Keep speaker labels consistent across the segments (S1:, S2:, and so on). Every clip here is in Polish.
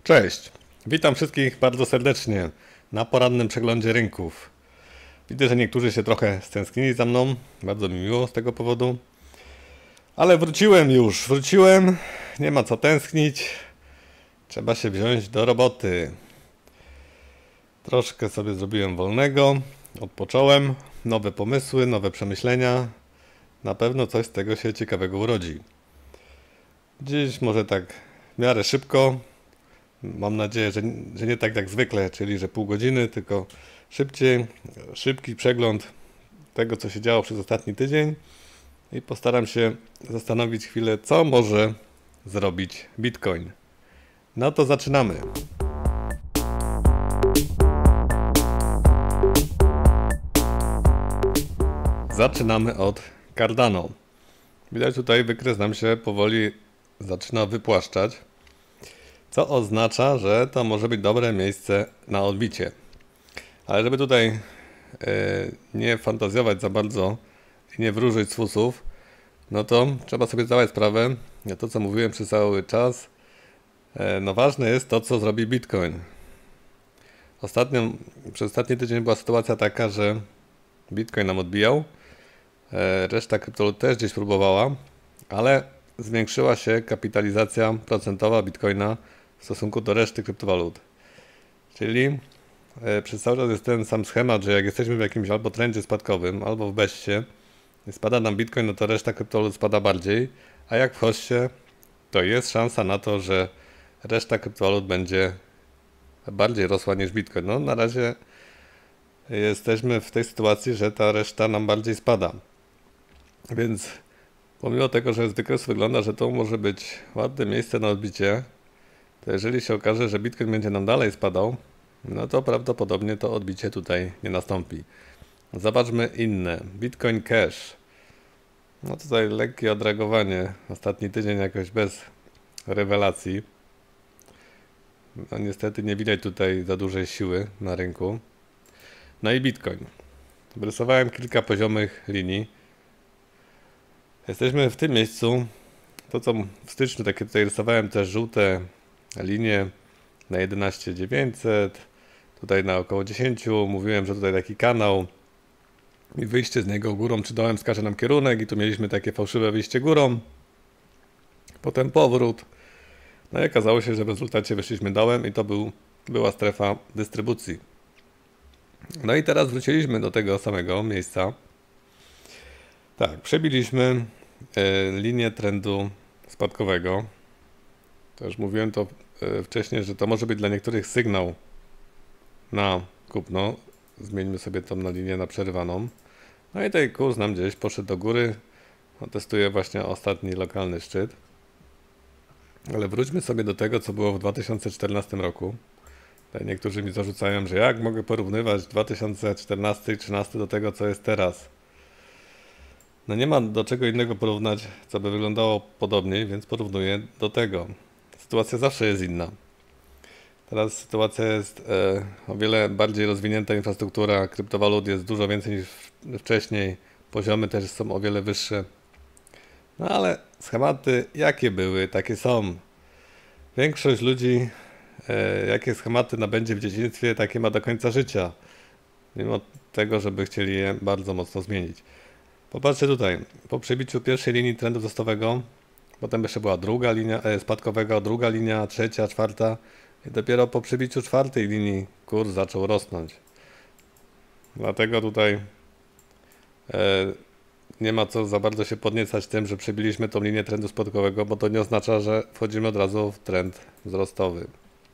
S1: Cześć, witam wszystkich bardzo serdecznie na porannym przeglądzie rynków. Widzę, że niektórzy się trochę stęsknili za mną, bardzo mi miło z tego powodu. Ale wróciłem, nie ma co tęsknić, trzeba się wziąć do roboty. Troszkę sobie zrobiłem wolnego, odpocząłem, nowe pomysły, nowe przemyślenia. Na pewno coś z tego się ciekawego urodzi. Dziś może tak w miarę szybko. Mam nadzieję, że nie tak jak zwykle, czyli że pół godziny, tylko szybciej, szybki przegląd tego, co się działo przez ostatni tydzień i postaram się zastanowić chwilę, co może zrobić Bitcoin. No to zaczynamy. Zaczynamy od Cardano. Widać tutaj wykres nam się powoli zaczyna wypłaszczać, co oznacza, że to może być dobre miejsce na odbicie. Ale żeby tutaj nie fantazjować za bardzo i nie wróżyć z fusów, no to trzeba sobie zdawać sprawę, to co mówiłem przez cały czas, no ważne jest to, co zrobi Bitcoin. Przez ostatni tydzień była sytuacja taka, że Bitcoin nam odbijał, reszta kryptowalut też gdzieś próbowała, ale zwiększyła się kapitalizacja procentowa Bitcoina w stosunku do reszty kryptowalut. Czyli przez cały czas jest ten sam schemat, że jak jesteśmy w jakimś albo trendzie spadkowym, albo w beście, spada nam Bitcoin, no to reszta kryptowalut spada bardziej, a jak w hoście, to jest szansa na to, że reszta kryptowalut będzie bardziej rosła niż Bitcoin. No na razie jesteśmy w tej sytuacji, że ta reszta nam bardziej spada. Więc pomimo tego, że z wykresu wygląda, że to może być ładne miejsce na odbicie, to jeżeli się okaże, że Bitcoin będzie nam dalej spadał, no to prawdopodobnie to odbicie tutaj nie nastąpi. Zobaczmy inne. Bitcoin Cash. No tutaj lekkie odreagowanie. Ostatni tydzień jakoś bez rewelacji. No niestety nie widać tutaj za dużej siły na rynku. No i Bitcoin. Rysowałem kilka poziomych linii. Jesteśmy w tym miejscu. To co w styczniu takie tutaj rysowałem też żółte linie na 11,900. Tutaj na około 10. Mówiłem, że tutaj taki kanał i wyjście z niego górą czy dołem wskaże nam kierunek i tu mieliśmy takie fałszywe wyjście górą. Potem powrót. No i okazało się, że w rezultacie wyszliśmy dołem i to była strefa dystrybucji. No i teraz wróciliśmy do tego samego miejsca. Tak, przebiliśmy linię trendu spadkowego. To już mówiłem to wcześniej, że to może być dla niektórych sygnał na kupno. Zmieńmy sobie tą na linię na przerywaną. No i tutaj kurs nam gdzieś poszedł do góry. Testuję właśnie ostatni lokalny szczyt. Ale wróćmy sobie do tego, co było w 2014 roku. Tutaj niektórzy mi zarzucają, że jak mogę porównywać 2014 i 2013 do tego, co jest teraz. No nie ma do czego innego porównać, co by wyglądało podobniej, więc porównuję do tego. Sytuacja zawsze jest inna. Teraz sytuacja jest o wiele bardziej rozwinięta, infrastruktura kryptowalut jest dużo więcej niż wcześniej, poziomy też są o wiele wyższe. No ale schematy jakie były, takie są. Większość ludzi jakie schematy nabędzie w dzieciństwie, takie ma do końca życia. Mimo tego, żeby chcieli je bardzo mocno zmienić. Popatrzcie tutaj, po przebiciu pierwszej linii trendu wzrostowego, potem jeszcze była druga linia spadkowego, druga linia, trzecia, czwarta i dopiero po przebiciu czwartej linii kurs zaczął rosnąć. Dlatego tutaj nie ma co za bardzo się podniecać tym, że przebiliśmy tą linię trendu spadkowego, bo to nie oznacza, że wchodzimy od razu w trend wzrostowy.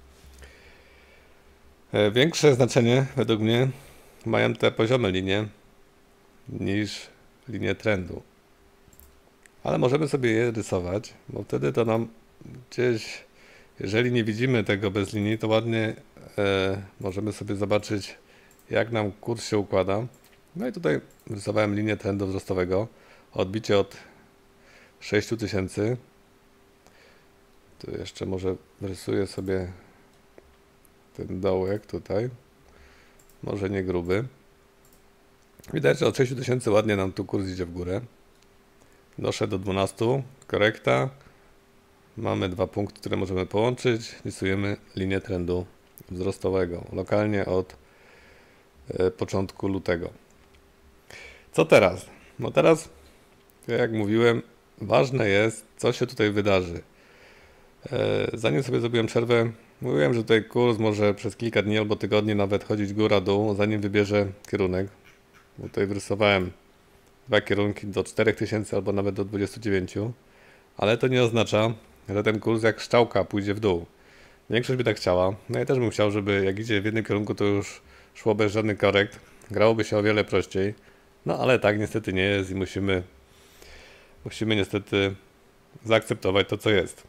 S1: Większe znaczenie według mnie mają te poziome linie niż linie trendu. Ale możemy sobie je rysować, bo wtedy to nam gdzieś, jeżeli nie widzimy tego bez linii, to ładnie możemy sobie zobaczyć, jak nam kurs się układa. No i tutaj rysowałem linię trendu wzrostowego, odbicie od 6000. Tu jeszcze może rysuję sobie ten dołek tutaj, może nie gruby. Widać, że od 6000 ładnie nam tu kurs idzie w górę. Doszedł do 12, korekta. mamy dwa punkty, które możemy połączyć. Rysujemy linię trendu wzrostowego lokalnie od początku lutego. Co teraz? No teraz, jak mówiłem, ważne jest, co się tutaj wydarzy. Zanim sobie zrobiłem przerwę, mówiłem, że tutaj kurs może przez kilka dni albo tygodni nawet chodzić góra-dół, zanim wybierze kierunek. Bo tutaj wyrysowałem dwa kierunki do 4000 albo nawet do 29, ale to nie oznacza, że ten kurs jak strzałka pójdzie w dół. Większość by tak chciała. No ja też bym chciał, żeby jak idzie w jednym kierunku, to już szło bez żadnych korekt. Grałoby się o wiele prościej. No ale tak niestety nie jest i musimy niestety zaakceptować to, co jest.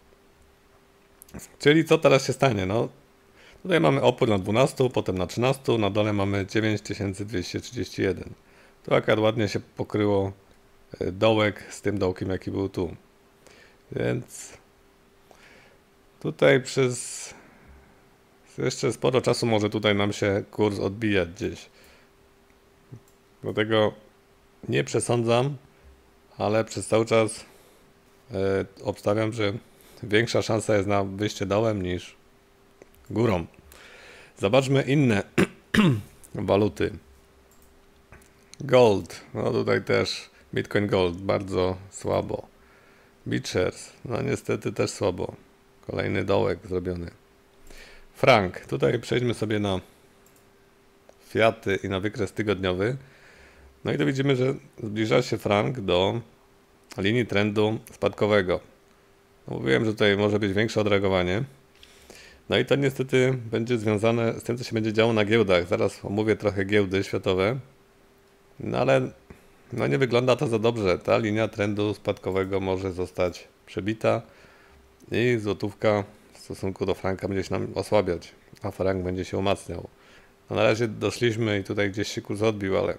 S1: Czyli co teraz się stanie? No, tutaj mamy opór na 12, potem na 13, na dole mamy 9231. Tu akurat ładnie się pokryło dołek z tym dołkiem, jaki był tu. Więc tutaj przez jeszcze sporo czasu może tutaj nam się kurs odbijać gdzieś. Dlatego nie przesądzam, ale przez cały czas obstawiam, że większa szansa jest na wyjście dołem niż górą. Zobaczmy inne waluty. Gold, no tutaj też Bitcoin Gold bardzo słabo. BitShares, no niestety też słabo. Kolejny dołek zrobiony. Frank, tutaj przejdźmy sobie na Fiaty i na wykres tygodniowy. No i tu widzimy, że zbliża się frank do linii trendu spadkowego. No mówiłem, że tutaj może być większe odreagowanie. No i to niestety będzie związane z tym, co się będzie działo na giełdach. Zaraz omówię trochę giełdy światowe. No ale no nie wygląda to za dobrze. Ta linia trendu spadkowego może zostać przebita i złotówka w stosunku do franka będzie się nam osłabiać, a frank będzie się umacniał. No na razie doszliśmy i tutaj gdzieś się kurs odbił, ale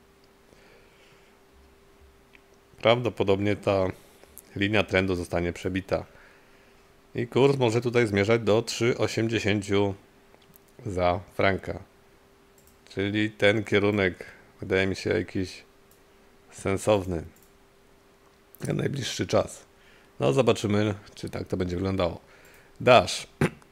S1: prawdopodobnie ta linia trendu zostanie przebita. I kurs może tutaj zmierzać do 3,80 za franka. Czyli ten kierunek wydaje mi się jakiś sensowny na najbliższy czas. No zobaczymy, czy tak to będzie wyglądało. Dash.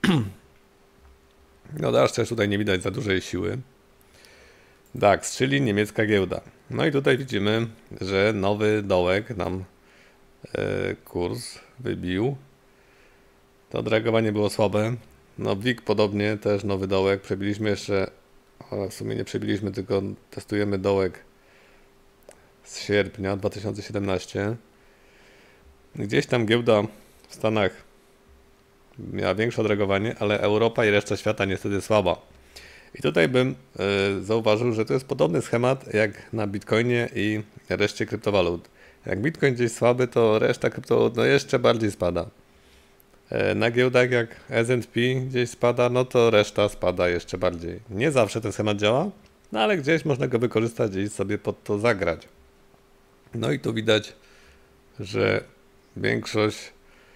S1: No Dash też tutaj nie widać za dużej siły. DAX, czyli niemiecka giełda. No i tutaj widzimy, że nowy dołek nam kurs wybił. To odreagowanie było słabe. No WIG podobnie, też nowy dołek. Przebiliśmy jeszcze, ale w sumie nie przebiliśmy, tylko testujemy dołek z sierpnia 2017. Gdzieś tam giełda w Stanach miała większe odreagowanie, ale Europa i reszta świata niestety słaba. I tutaj bym zauważył, że to jest podobny schemat jak na Bitcoinie i reszcie kryptowalut. Jak Bitcoin gdzieś słaby, to reszta kryptowalut no jeszcze bardziej spada. Na giełdach jak S&P gdzieś spada, no to reszta spada jeszcze bardziej. Nie zawsze ten schemat działa, no ale gdzieś można go wykorzystać i sobie pod to zagrać. No i tu widać, że większość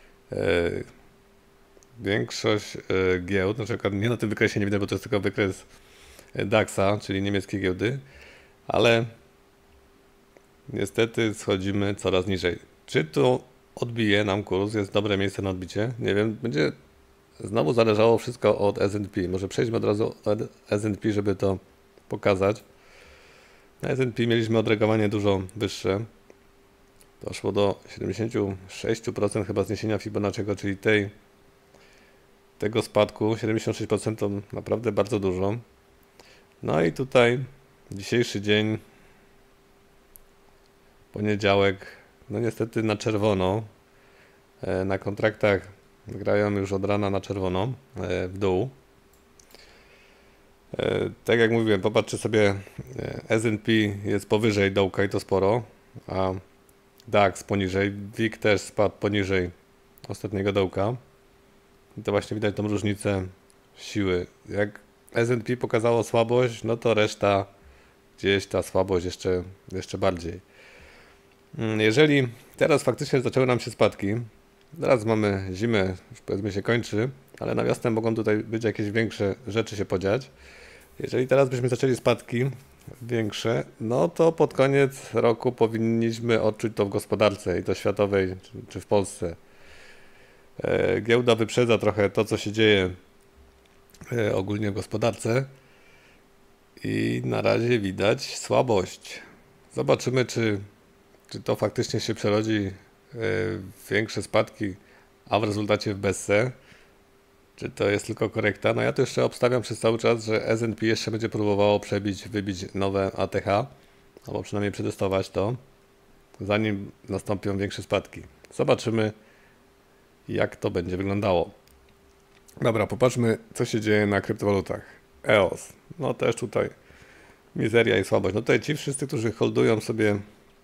S1: giełd, na przykład nie na tym wykresie nie widzę, bo to jest tylko wykres DAX-a, czyli niemieckiej giełdy, ale niestety schodzimy coraz niżej. Czy tu odbije nam kurs, jest dobre miejsce na odbicie? Nie wiem, będzie znowu zależało wszystko od S&P. Może przejdźmy od razu od S&P, żeby to pokazać. Na S&P mieliśmy odreagowanie dużo wyższe. Doszło do 76% chyba zniesienia Fibonacciego, czyli tego spadku. 76% to naprawdę bardzo dużo. No i tutaj dzisiejszy dzień, poniedziałek, no niestety na czerwono. Na kontraktach grają już od rana na czerwono, w dół. Tak jak mówiłem, popatrzcie sobie, S&P jest powyżej dołka i to sporo, a DAX poniżej, WIG też spadł poniżej ostatniego dołka. I to właśnie widać tą różnicę siły. Jak S&P pokazało słabość, no to reszta gdzieś ta słabość jeszcze bardziej. Jeżeli teraz faktycznie zaczęły nam się spadki, teraz mamy zimę, już powiedzmy się kończy, ale na wiosnę mogą tutaj być jakieś większe rzeczy się podziać. Jeżeli teraz byśmy zaczęli spadki większe, no to pod koniec roku powinniśmy odczuć to w gospodarce i to światowej czy w Polsce. Giełda wyprzedza trochę to, co się dzieje ogólnie w gospodarce i na razie widać słabość. Zobaczymy, czy to faktycznie się przerodzi w większe spadki, a w rezultacie w bessę. Czy to jest tylko korekta? No ja to jeszcze obstawiam przez cały czas, że S&P jeszcze będzie próbowało wybić nowe ATH, albo przynajmniej przetestować to, zanim nastąpią większe spadki. Zobaczymy, jak to będzie wyglądało. Dobra, popatrzmy, co się dzieje na kryptowalutach. EOS, no też tutaj mizeria i słabość. No tutaj ci wszyscy, którzy holdują sobie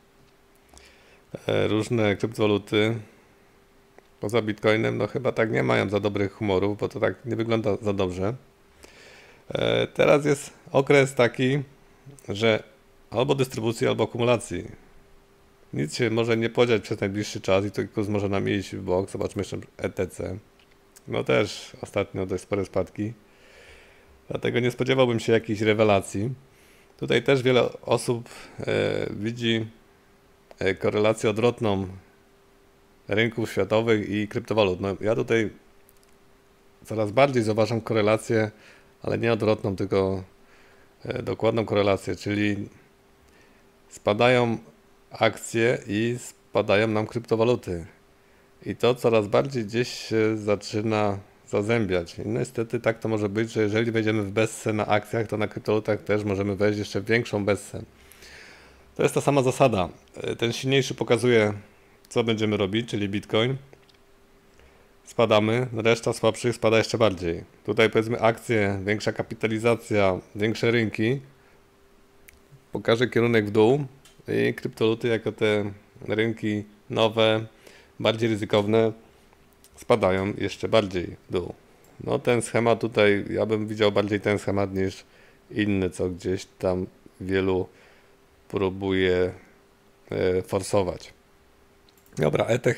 S1: różne kryptowaluty, poza Bitcoinem, no chyba tak nie mają za dobrych humorów, bo to tak nie wygląda za dobrze. Teraz jest okres taki, że albo dystrybucji, albo akumulacji. Nic się może nie podziać przez najbliższy czas i to kurs może nam iść w bok. Zobaczmy jeszcze ETC. No też ostatnio dość spore spadki. Dlatego nie spodziewałbym się jakiejś rewelacji. Tutaj też wiele osób widzi korelację odwrotną rynków światowych i kryptowalut. No, ja tutaj coraz bardziej zauważam korelację, ale nie odwrotną, tylko dokładną korelację, czyli spadają akcje i spadają nam kryptowaluty. I to coraz bardziej gdzieś się zaczyna zazębiać. I niestety tak to może być, że jeżeli wejdziemy w bessę na akcjach, to na kryptowalutach też możemy wejść jeszcze w większą bessę. To jest ta sama zasada. Ten silniejszy pokazuje, co będziemy robić, czyli Bitcoin. Spadamy, reszta słabszych spada jeszcze bardziej. Tutaj powiedzmy akcje, większa kapitalizacja, większe rynki pokaże kierunek w dół i kryptowaluty jako te rynki nowe, bardziej ryzykowne spadają jeszcze bardziej w dół. No ten schemat tutaj, ja bym widział bardziej ten schemat niż inny, co gdzieś tam wielu próbuje forsować. Dobra, ETH.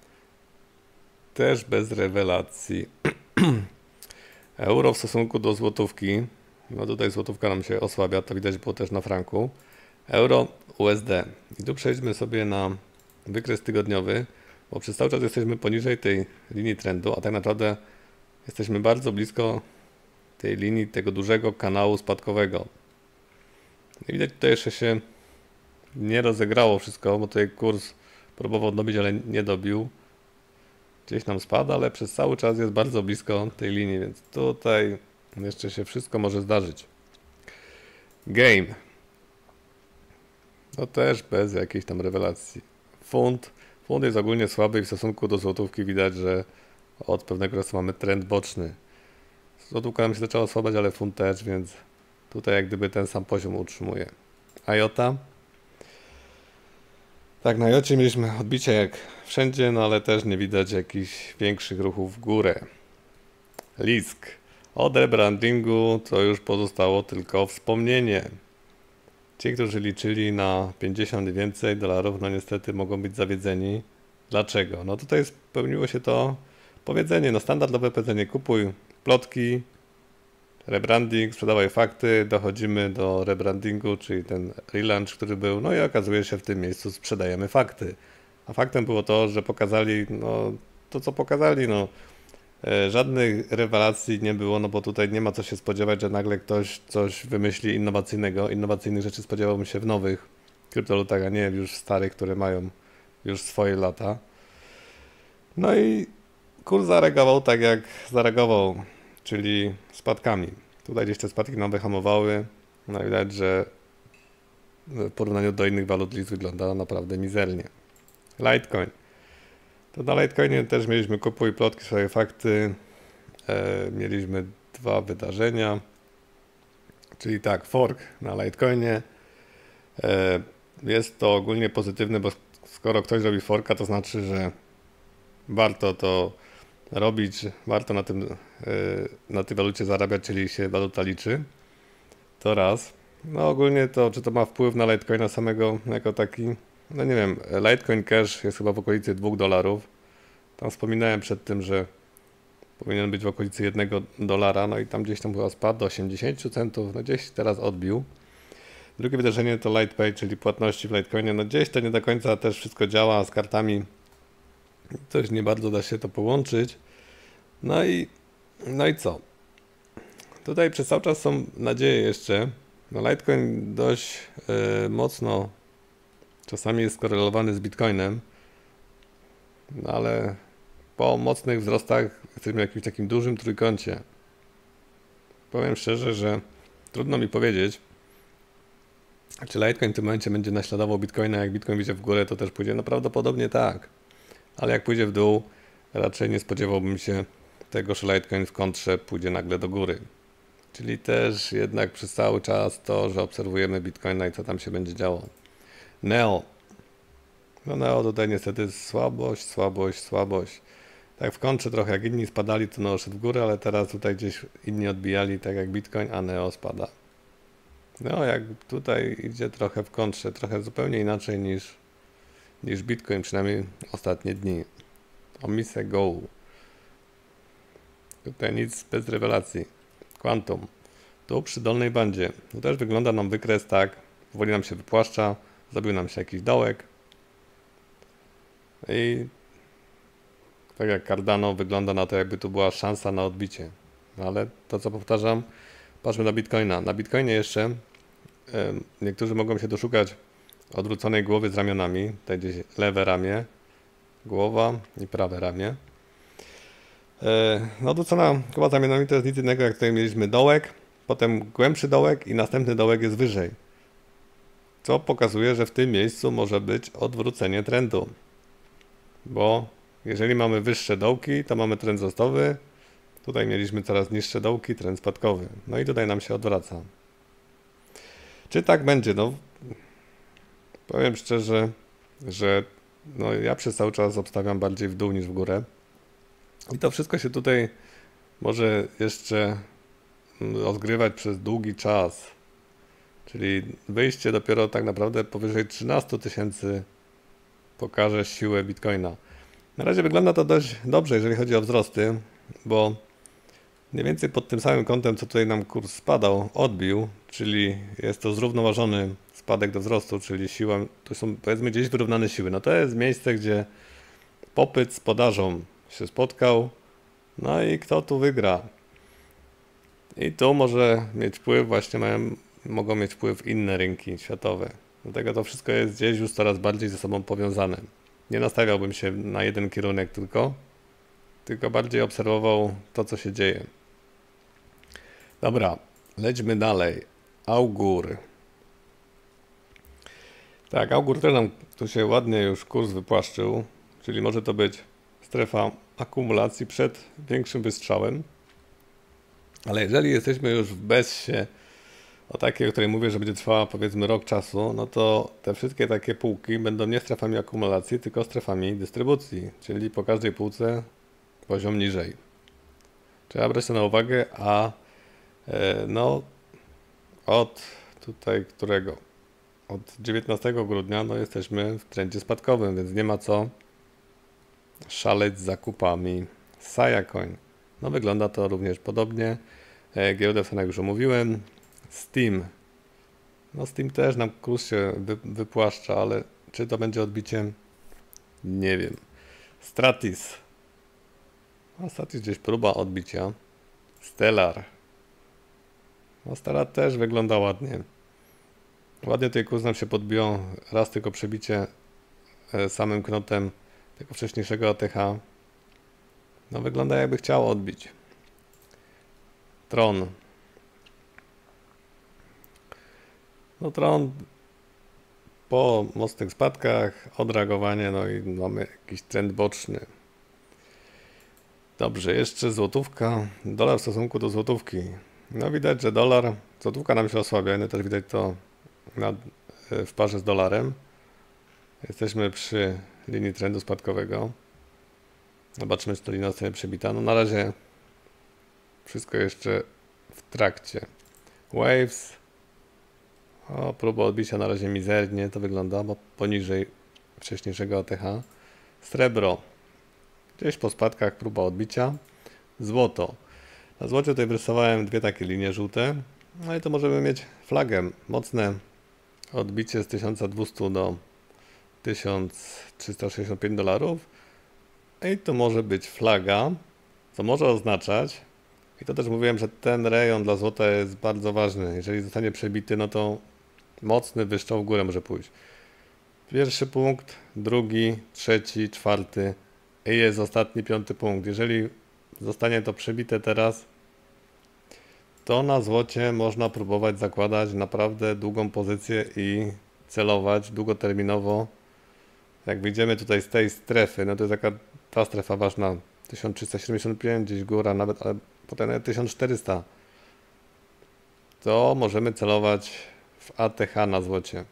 S1: Też bez rewelacji. Euro w stosunku do złotówki. No tutaj złotówka nam się osłabia, to widać było też na franku. Euro USD. I tu przejdźmy sobie na wykres tygodniowy, bo przez cały czas jesteśmy poniżej tej linii trendu, a tak naprawdę jesteśmy bardzo blisko tej linii, tego dużego kanału spadkowego. I widać, tutaj jeszcze się nie rozegrało wszystko, bo tutaj kurs próbował dobić, ale nie dobił. Gdzieś nam spada, ale przez cały czas jest bardzo blisko tej linii, więc tutaj jeszcze się wszystko może zdarzyć. Game. No też bez jakiejś tam rewelacji. Funt jest ogólnie słaby i w stosunku do złotówki widać, że od pewnego czasu mamy trend boczny. Złotówka nam się zaczęła słabać, ale funt też, więc tutaj jak gdyby ten sam poziom utrzymuje. IOTA. Tak, na IOTA mieliśmy odbicie jak wszędzie, no ale też nie widać jakichś większych ruchów w górę. Lisk. Od rebrandingu to już pozostało tylko wspomnienie. Ci, którzy liczyli na 50 i więcej dolarów, no niestety mogą być zawiedzeni. Dlaczego? No tutaj spełniło się to powiedzenie, no standardowe powiedzenie: kupuj plotki, rebranding, sprzedawaj fakty, dochodzimy do rebrandingu, czyli ten relaunch, który był, no i okazuje się, w tym miejscu sprzedajemy fakty. A faktem było to, że pokazali, no to co pokazali, no żadnych rewelacji nie było, no bo tutaj nie ma co się spodziewać, że nagle ktoś coś wymyśli innowacyjnego. Innowacyjnych rzeczy spodziewałbym się w nowych kryptowalutach, a nie już w starych, które mają już swoje lata. No i kurs zareagował tak jak zareagował, czyli spadkami. Tutaj gdzieś te spadki nam wyhamowały. No i widać, że w porównaniu do innych walut list wygląda naprawdę mizernie. Litecoin. To na Litecoinie też mieliśmy kupuj plotki, swoje fakty. Mieliśmy dwa wydarzenia. Czyli tak, fork na Litecoinie. Jest to ogólnie pozytywne, bo skoro ktoś robi forka, to znaczy, że warto to robić, warto na tej walucie zarabiać, czyli się waluta liczy. To raz. No ogólnie to, czy to ma wpływ na Litecoina samego jako taki, no nie wiem, Litecoin Cash jest chyba w okolicy $2. Tam wspominałem przed tym, że powinien być w okolicy $1, no i tam gdzieś tam chyba spadł do 80 centów, no gdzieś teraz odbił. Drugie wydarzenie to LitePay, czyli płatności w Litecoinie, no gdzieś to nie do końca też wszystko działa z kartami. Coś nie bardzo da się to połączyć. No i co? Tutaj przez cały czas są nadzieje jeszcze. No Litecoin dość mocno czasami jest skorelowany z Bitcoinem, no ale po mocnych wzrostach jesteśmy w jakimś takim dużym trójkącie. Powiem szczerze, że trudno mi powiedzieć, czy Litecoin w tym momencie będzie naśladował Bitcoina. Jak Bitcoin idzie w górę, to też pójdzie? No prawdopodobnie tak. Ale jak pójdzie w dół, raczej nie spodziewałbym się tego, że Litecoin w kontrze pójdzie nagle do góry. Czyli też jednak przez cały czas to, że obserwujemy Bitcoina i co tam się będzie działo. Neo. No Neo tutaj niestety słabość, słabość, słabość. Tak w kontrze trochę jak inni spadali, to Neo szedł w górę, ale teraz tutaj gdzieś inni odbijali, tak jak Bitcoin, a Neo spada. No jak tutaj idzie trochę w kontrze, trochę zupełnie inaczej niż Bitcoin, przynajmniej ostatnie dni. Omise Go. Tutaj nic bez rewelacji. Quantum. Tu przy dolnej bandzie. To też wygląda nam wykres tak. Powoli nam się wypłaszcza. Zrobił nam się jakiś dołek. I tak jak Cardano wygląda na to, jakby tu była szansa na odbicie. Ale to co powtarzam, patrzmy na Bitcoina. Na Bitcoinie jeszcze niektórzy mogą się doszukać odwróconej głowy z ramionami. Tutaj gdzieś lewe ramię, głowa i prawe ramię. No odwrócona głowa z ramionami to jest nic innego, jak tutaj mieliśmy dołek, potem głębszy dołek i następny dołek jest wyżej. Co pokazuje, że w tym miejscu może być odwrócenie trendu. Bo jeżeli mamy wyższe dołki, to mamy trend wzrostowy. Tutaj mieliśmy coraz niższe dołki, trend spadkowy. No i tutaj nam się odwraca. Czy tak będzie? No, powiem szczerze, że no, ja przez cały czas obstawiam bardziej w dół niż w górę. I to wszystko się tutaj może jeszcze rozgrywać przez długi czas. Czyli wyjście dopiero tak naprawdę powyżej 13 000 pokaże siłę Bitcoina. Na razie wygląda to dość dobrze, jeżeli chodzi o wzrosty, bo mniej więcej pod tym samym kątem, co tutaj nam kurs spadał, odbił, czyli jest to zrównoważony spadek do wzrostu, czyli siła, to są powiedzmy gdzieś wyrównane siły. No to jest miejsce, gdzie popyt z podażą się spotkał, no i kto tu wygra? I tu może mieć wpływ, właśnie mogą mieć wpływ inne rynki światowe. Dlatego to wszystko jest gdzieś już coraz bardziej ze sobą powiązane. Nie nastawiałbym się na jeden kierunek tylko bardziej obserwował to, co się dzieje. Dobra, lećmy dalej. Augur. Tak, Augur też nam tu się ładnie już kurs wypłaszczył, czyli może to być strefa akumulacji przed większym wystrzałem. Ale jeżeli jesteśmy już w bezsie, o takiej, o której mówię, że będzie trwała powiedzmy rok czasu, no to te wszystkie takie półki będą nie strefami akumulacji, tylko strefami dystrybucji, czyli po każdej półce poziom niżej. Trzeba brać to na uwagę, a no od tutaj którego? Od 19 grudnia no jesteśmy w trendzie spadkowym, więc nie ma co szaleć z zakupami. Sayacoin. No wygląda to również podobnie. Giełdę jak już omówiłem. Steam. No Steam też nam kurs się wypłaszcza, ale czy to będzie odbiciem? Nie wiem. Stratis. No Stratis gdzieś próba odbicia. Stellar. No Stellar też wygląda ładnie. Ładnie tutaj kurs nam się podbiło. Raz tylko przebicie samym knotem tego wcześniejszego ATH. No wygląda jakby chciało odbić. Tron. No Tron po mocnych spadkach, odreagowanie, no i mamy jakiś trend boczny. Dobrze, jeszcze złotówka. Dolar w stosunku do złotówki. No widać, że złotówka nam się osłabia, no też widać to w parze z dolarem. Jesteśmy przy linii trendu spadkowego. Zobaczymy, czy to linia zostanie przebita. No na razie wszystko jeszcze w trakcie. Waves. O, próba odbicia na razie mizernie to wygląda, bo poniżej wcześniejszego ATH. Srebro. Gdzieś po spadkach próba odbicia. Złoto. Na złocie tutaj wyrysowałem dwie takie linie żółte. No i to możemy mieć flagę. Mocne odbicie z 1200 do 1365 dolarów. I tu może być flaga, co może oznaczać, i to też mówiłem, że ten rejon dla złota jest bardzo ważny. Jeżeli zostanie przebity, no to mocny wystrzał w górę może pójść. Pierwszy punkt, drugi, trzeci, czwarty i jest ostatni, piąty punkt. Jeżeli zostanie to przebite teraz, to na złocie można próbować zakładać naprawdę długą pozycję i celować długoterminowo. Jak wyjdziemy tutaj z tej strefy, no to jest taka ta strefa ważna, 1375, gdzieś góra nawet, ale potem nawet 1400, to możemy celować w ATH na złocie.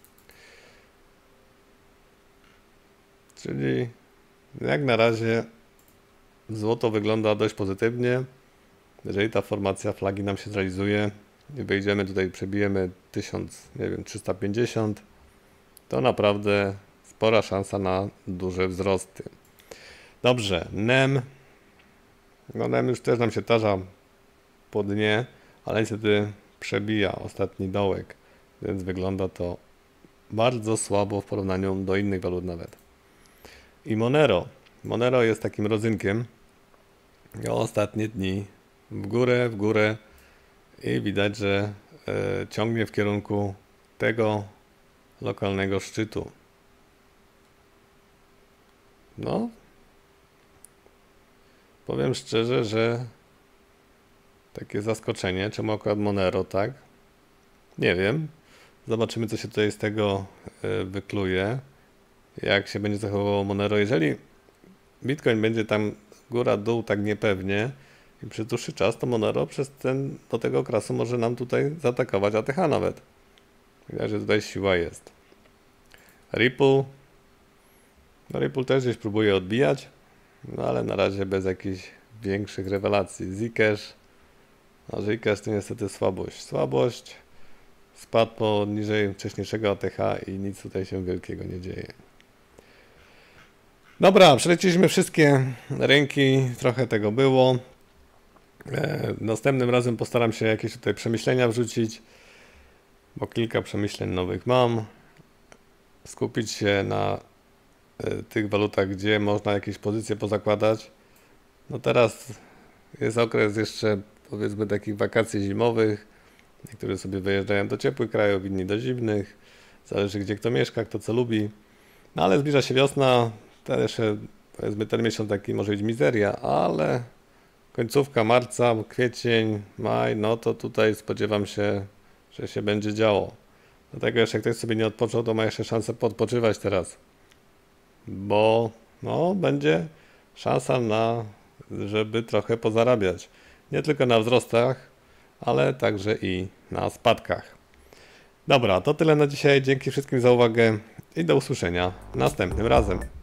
S1: Czyli jak na razie złoto wygląda dość pozytywnie. Jeżeli ta formacja flagi nam się zrealizuje i wejdziemy tutaj, przebijemy 1350, to naprawdę spora szansa na duże wzrosty. Dobrze, NEM. No NEM już też nam się tarza po dnie, ale niestety przebija ostatni dołek, więc wygląda to bardzo słabo w porównaniu do innych walut nawet. I Monero. Monero jest takim rodzynkiem. Ostatnie dni w górę i widać, że ciągnie w kierunku tego lokalnego szczytu. No, powiem szczerze, że takie zaskoczenie, czemu akurat Monero, tak? Nie wiem. Zobaczymy, co się tutaj z tego wykluje. Jak się będzie zachowywało Monero. Jeżeli Bitcoin będzie tam góra-dół tak niepewnie i przez dłuższy czas, to Monero do tego okresu może nam tutaj zaatakować ATH nawet. Widać, że tutaj siła jest. Ripple. No Ripple też gdzieś próbuje odbijać, no ale na razie bez jakichś większych rewelacji. Zcash. No Zcash to niestety słabość. Spadł poniżej wcześniejszego ATH i nic tutaj się wielkiego nie dzieje. Dobra, przeleciliśmy wszystkie rynki, trochę tego było. Następnym razem postaram się jakieś tutaj przemyślenia wrzucić, bo kilka przemyśleń nowych mam. Skupić się na tych walutach, gdzie można jakieś pozycje pozakładać. No teraz jest okres jeszcze, powiedzmy, takich wakacji zimowych. Niektórzy sobie wyjeżdżają do ciepłych krajów, inni do zimnych. Zależy, gdzie kto mieszka, kto co lubi. No ale zbliża się wiosna. Też, powiedzmy, ten miesiąc taki może być mizeria, ale końcówka marca, kwiecień, maj, no to tutaj spodziewam się, że się będzie działo. Dlatego jeszcze ktoś sobie nie odpoczął, to ma jeszcze szansę podpoczywać teraz. Bo no, będzie szansa na, żeby trochę pozarabiać. Nie tylko na wzrostach, ale także i na spadkach. Dobra, to tyle na dzisiaj. Dzięki wszystkim za uwagę i do usłyszenia następnym razem.